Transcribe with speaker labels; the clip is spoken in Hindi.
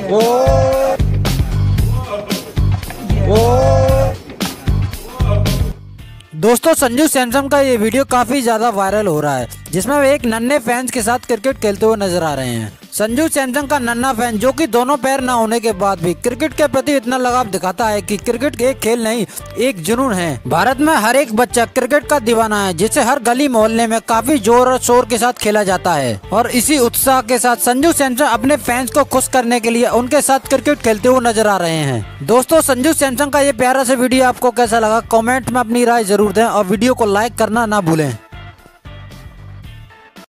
Speaker 1: दोस्तों संजू सैमसन का ये वीडियो काफी ज्यादा वायरल हो रहा है, जिसमें वे एक नन्हे फैंस के साथ क्रिकेट खेलते हुए नजर आ रहे हैं। संजू सैमसन का नन्हा फैन, जो कि दोनों पैर न होने के बाद भी क्रिकेट के प्रति इतना लगाव दिखाता है कि क्रिकेट एक खेल नहीं, एक जुनून है। भारत में हर एक बच्चा क्रिकेट का दीवाना है, जिसे हर गली मोहल्ले में काफी जोर और शोर के साथ खेला जाता है। और इसी उत्साह के साथ संजू सैमसन अपने फैंस को खुश करने के लिए उनके साथ क्रिकेट खेलते हुए नजर आ रहे हैं। दोस्तों संजू सैमसन का ये प्यारा सा वीडियो आपको कैसा लगा, कमेंट में अपनी राय जरूर दें और वीडियो को लाइक करना ना भूलें।